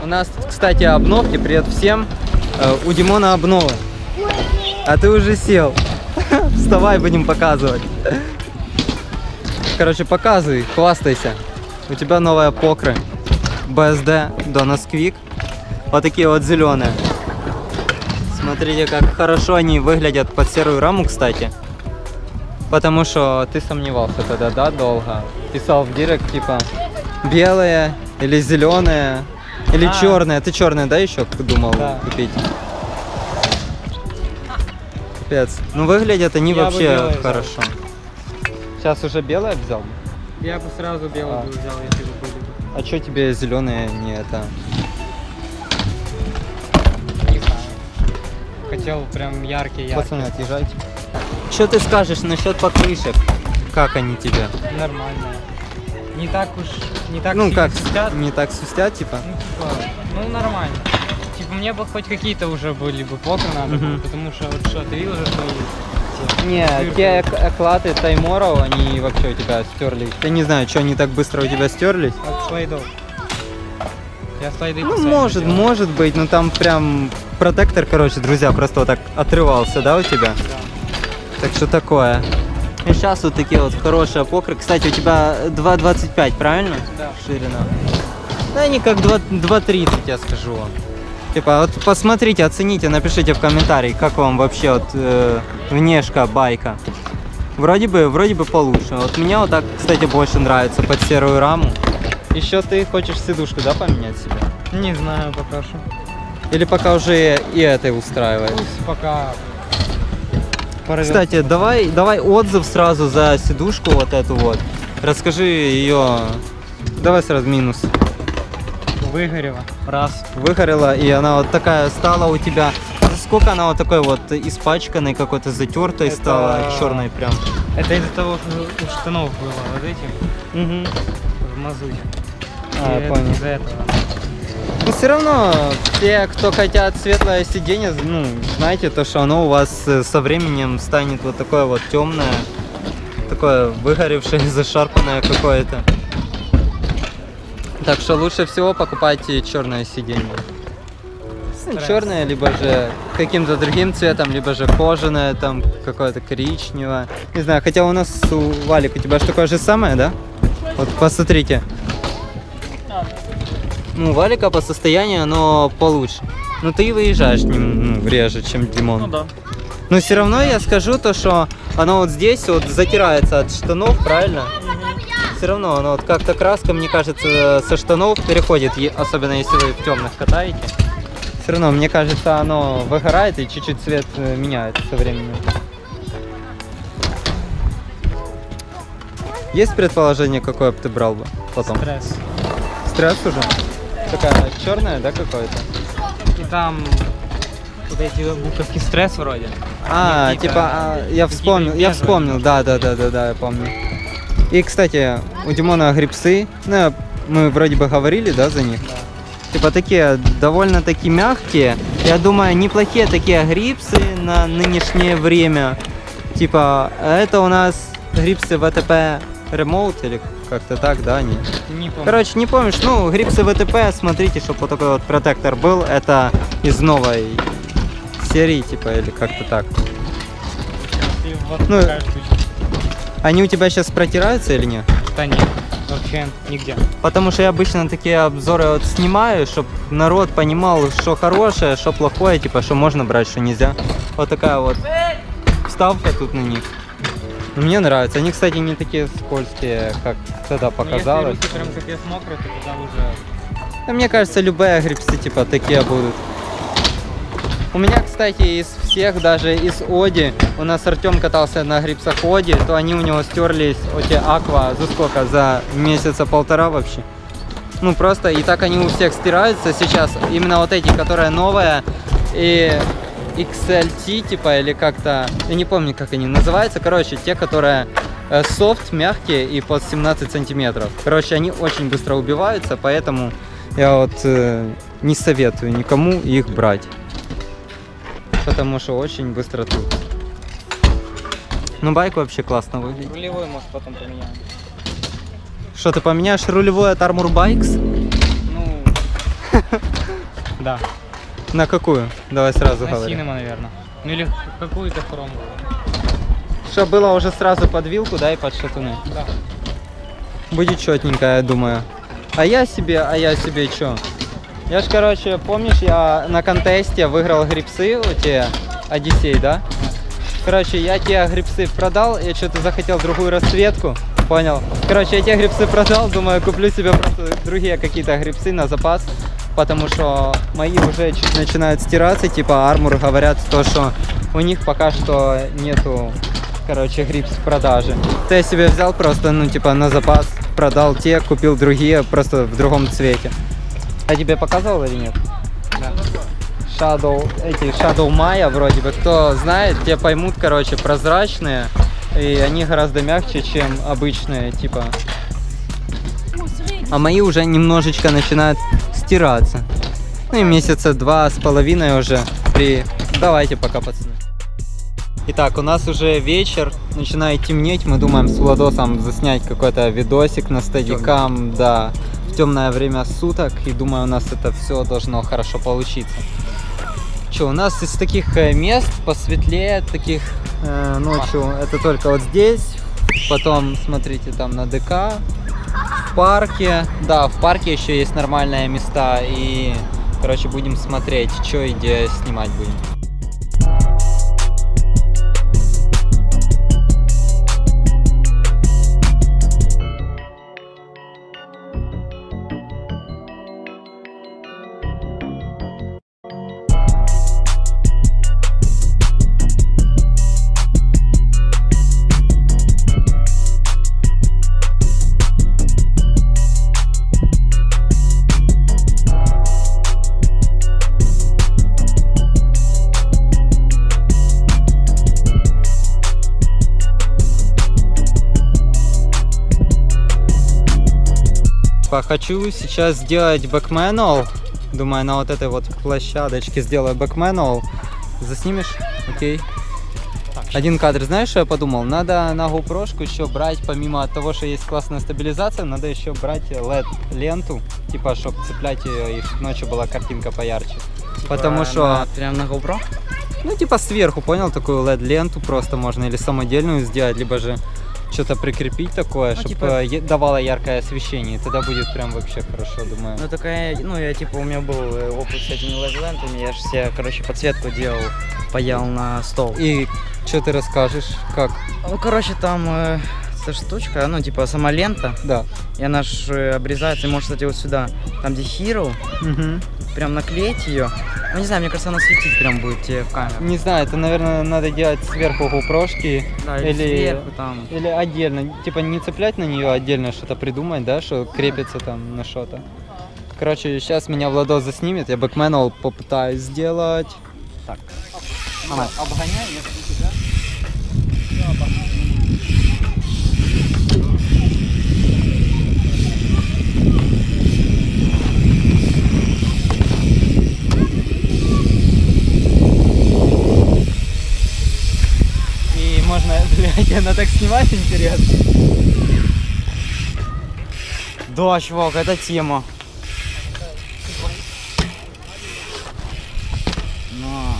У нас, кстати, обновки. Привет всем. У Димона обновы. А ты уже сел. Вставай, будем показывать. Короче, показывай, хвастайся. У тебя новая покры. BSD Donus Quick. Вот такие вот зеленые. Смотрите, как хорошо они выглядят под серую раму, кстати. Потому что ты сомневался тогда, да, долго? Писал в директ, типа, белые или зеленые, или черные. Ты черные, да, еще думал купить? Капец. Ну, выглядят они вообще хорошо. Сейчас уже белое взял? Я бы сразу белое бы взял, если бы были. А что тебе зеленые не это? Не знаю. Хотел прям яркие. Пацаны, отъезжайте. Что ты скажешь насчет покрышек? Как они тебе? Нормально. Не так уж, не так ну как, свистят. Не так свистят, типа? Ну, типа, ну нормально. Типа мне бы хоть какие-то уже были бы покры надо, потому что вот что, ты видел же свои? Не, те эклаты Тайморов, они вообще у тебя стерлись. Я не знаю, что они так быстро у тебя стерлись. От слайдов. Я слайды ну, может быть, но там прям протектор, короче, друзья, просто вот так отрывался, да, у тебя? Да. Так что такое. И сейчас вот такие вот хорошие покры. Кстати, у тебя 2,25, правильно? Да. Ширина. Да, они как 2,30, я скажу вам. Типа, вот посмотрите, оцените, напишите в комментарии, как вам вообще вот внешка байка. Вроде бы получше. Вот мне вот так, кстати, больше нравится под серую раму. Еще ты хочешь сидушку, да, поменять себе? Не знаю пока что. Или пока уже и этой устраивает? Пусть пока. Кстати, давай отзыв сразу за сидушку вот эту вот. Расскажи ее. Давай сразу минус. Выгорела. Раз. Выгорела, и она вот такая стала у тебя. Сколько она вот такой вот испачканной, какой-то затертой стала, черной прям. Это из-за того, что у штанов было вот эти в мазуте. Я понял. Из-за этого. Но все равно, те, кто хотят светлое сиденье, ну, знаете, то, что оно у вас со временем станет вот такое вот темное, такое выгоревшее, зашарпанное какое-то. Так что лучше всего покупайте черное сиденье. Черное, либо же каким-то другим цветом, либо же кожаное, там какое-то коричневое. Не знаю, хотя у нас у Валик, у тебя же такое же самое, да? Вот посмотрите. Ну, Валика по состоянию оно получше. Но ты выезжаешь реже, чем Димон. Ну да. Но все равно я скажу то, что оно вот здесь вот затирается от штанов, правильно? Все равно оно вот как-то краска, мне кажется, со штанов переходит, особенно если вы в темных катаете. Все равно, мне кажется, оно выгорает и чуть-чуть цвет меняется со временем. Есть предположение, какое бы ты брал бы потом? Стресс. Стресс уже? Такая черная, да, какой-то? И там вот эти буковки стресс вроде. Я вспомнил, да, я помню. И, кстати, у Димона грипсы, ну, мы вроде бы говорили, да, за них? Да. Типа такие довольно-таки мягкие. Я думаю, неплохие такие грипсы на нынешнее время. Типа, это у нас грипсы VTP Remote или как-то так, да, они? Не помню. Короче, не помнишь, ну, грипсы VTP, смотрите, чтобы вот такой вот протектор был. Это из новой серии, типа, или как-то так. Вот ну, такая штучка. Они у тебя сейчас протираются или нет? Да нет, вообще нигде. Потому что я обычно такие обзоры вот снимаю, чтобы народ понимал, что хорошее, что плохое, типа, что можно брать, что нельзя. Вот такая вот вставка тут на них. Мне нравится. Они, кстати, не такие скользкие, как тогда показалось. Если руки прям капец мокрые, то тогда уже... Да, мне кажется, любые грипсы типа такие будут. У меня, кстати, из всех, даже из Оди, у нас Артем катался на грипсах Оди, то они у него стерлись, эти Аква, за сколько? За месяца полтора вообще. Ну просто, и так они у всех стираются сейчас. Именно вот эти, которые новые, и XLT, типа, или как-то, я не помню, как они называются. Короче, те, которые софт, мягкие и под 17 сантиметров. Короче, они очень быстро убиваются, поэтому я вот не советую никому их брать. Потому что очень быстро тут. Ну, байк вообще классно выглядит. Рулевой, может, потом поменяем. Что, ты поменяешь рулевой от Armour Bikes? Ну, Да. На какую? Давай сразу На говори. Cinema, наверное. Ну или какую-то хрому. Что было уже сразу под вилку, да, и под шатуны. Да. Будет четненько, я думаю. А я себе что? Я ж, короче, помнишь, я на контесте выиграл грибсы у тебя, Одиссей, да? Короче, я тебе грибсы продал, я что-то захотел другую расцветку, понял? Короче, я тебе грибсы продал, думаю, куплю себе просто другие какие-то грибсы на запас, потому что мои уже чуть начинают стираться, типа Армур говорят то, что у них пока что нету, короче, грибс в продаже. То я себе взял просто, ну, типа, на запас, продал те, купил другие, просто в другом цвете. А тебе показывал или нет? Да. Shadow Maya вроде бы, кто знает, те поймут, короче, прозрачные, и они гораздо мягче, чем обычные, типа. А мои уже немножечко начинают стираться. Ну и месяца 2,5 уже Давайте пока, пацаны. Итак, у нас уже вечер, начинает темнеть, мы думаем с Владосом заснять какой-то видосик на стадикам, да, в темное время суток, и думаю, у нас это все должно хорошо получиться. Что, у нас из таких мест посветлее, таких ночью, это только вот здесь, потом, смотрите, там на ДК, в парке, да, в парке еще есть нормальные места, и, короче, будем смотреть, что и где снимать будем. Хочу сейчас сделать бэкмэнуал. Думаю, на вот этой вот площадочке сделаю бэкмэнуал. Заснимешь? Окей. Один кадр. Знаешь, что я подумал? Надо на GoPro-шку еще брать, помимо того, что есть классная стабилизация, надо еще брать LED-ленту, типа, чтобы цеплять ее, и чтобы ночью была картинка поярче. Типа потому что... Прям на GoPro? Ну, типа сверху, понял? Такую LED-ленту просто можно или самодельную сделать, либо же что-то прикрепить такое, ну, чтобы типа... давало яркое освещение, и тогда будет прям вообще хорошо, думаю. Ну такая, ну я типа, у меня был опыт с этими LED-лентами, я же себе, короче, подсветку делал, паял на стол. И что ты расскажешь, как? Ну, короче, там эта штучка, ну типа сама лента, Да. И она ж обрезается, и может, кстати, вот сюда, там где Hero, прям наклеить ее. Ну не знаю, мне кажется, она светить прям будет тебе в камеру. Не знаю, это, наверное, надо делать сверху GoPro-шки. Да, или сверху там. Или отдельно, типа не цеплять на нее отдельно, что-то придумать, да, что крепится там на что-то. Короче, сейчас меня Владос заснимет, я бэкмэнуал попытаюсь сделать. Так. Обгоняй, если тебя. Можно, блядь, она так снимать, интересно. Да, чувак, это тема. На.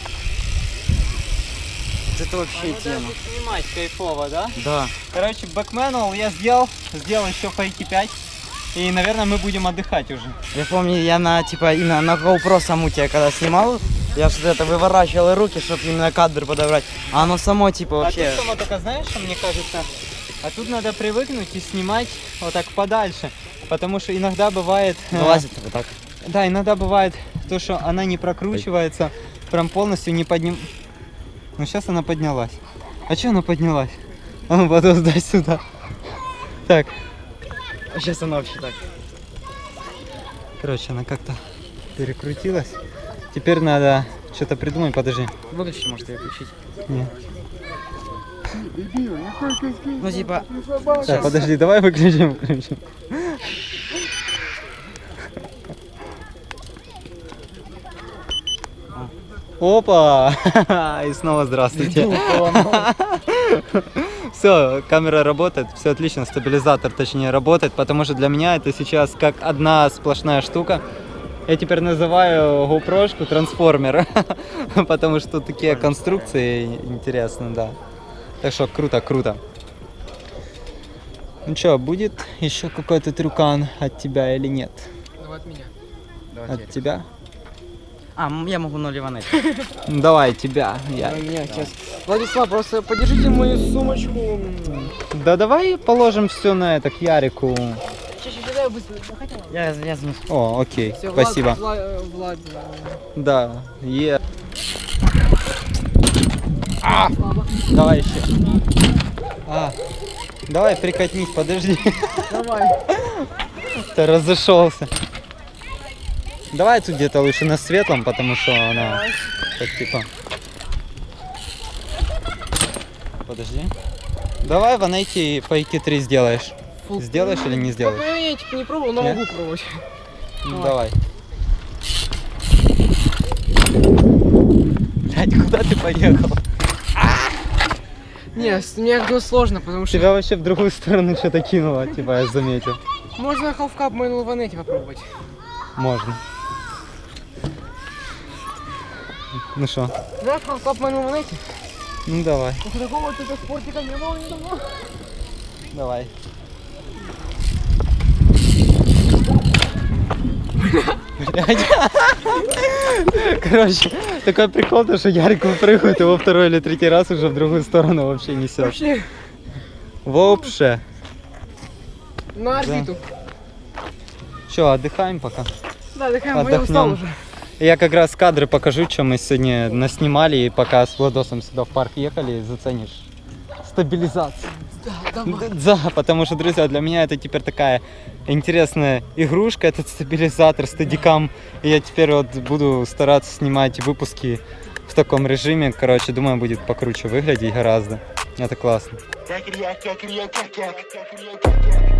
Это вообще тема. Снимать кайфово, да? Да. Короче, бэкмэнуал я сделал еще фейки 5. И, наверное, мы будем отдыхать уже. Я помню, я на, типа, именно на GoPro саму тебя когда снимал, я что-то это выворачивал руки, чтобы именно кадр подобрать. А оно само, типа, вообще... А тут само только, знаешь, что мне кажется? А тут надо привыкнуть и снимать вот так подальше. Потому что иногда бывает... Вылазит вот так. Да, иногда бывает то, что она не прокручивается, прям полностью не подним... Ну, сейчас она поднялась. А что она поднялась? А ну, Владос, дай сюда. Так. Сейчас она вообще так. Короче, она как-то перекрутилась. Теперь надо что-то придумать, подожди. Выключи, может, ее включить. Нет. Ну, типа... Так, подожди, давай выключим. Опа! И снова здравствуйте. Все, камера работает, все отлично, стабилизатор точнее работает, потому что для меня это сейчас как одна сплошная штука. Я теперь называю GoPro-шку трансформер, потому что такие конструкции интересные, да. Так что круто, круто. Ну что, будет еще какой-то трюкан от тебя или нет? Давай от меня. От тебя? А, я могу на Ливанете. Ну, давай, тебя. Я. Давай меня сейчас. Владислав, просто подержите мою сумочку. Да давай положим все на это к Ярику. Сейчас, дай быстро. Хотел. Я занесу. О, окей, Всё, спасибо. Влад. Да, Давай еще. Давай прикатнись, подожди. Давай. Ты разошелся. Давай тут где-то лучше на светлом, потому что она так типа. Подожди. Давай в анете по EQ3 сделаешь. Сделаешь или не сделаешь? Я типа не пробовал, но Нет? могу пробовать. Ну, давай. Блядь, куда ты поехал? Не, мне как сложно, потому что... Тебя вообще в другую сторону что-то кинуло, типа я заметил. Можно халфкап мой на Ливанете попробовать. Можно. Ну что? Да, халфкап мой на Ливанете? Ну давай. Такого только спортика не было недавно. Давай. Блядь. Короче, такой прикол, то, что Ярик выпрыгивает, его второй или третий раз уже в другую сторону вообще несет. Вообще, Вообще. на орбиту. Че, отдыхаем пока? Да, такая, я устал уже. Я как раз кадры покажу, что мы сегодня наснимали, и пока с Владосом сюда в парк ехали, заценишь стабилизацию. Да, давай. Да, потому что, друзья, для меня это теперь такая интересная игрушка, этот стабилизатор, стадикам. И я теперь вот буду стараться снимать выпуски в таком режиме. Короче, думаю, будет покруче выглядеть гораздо. Это классно.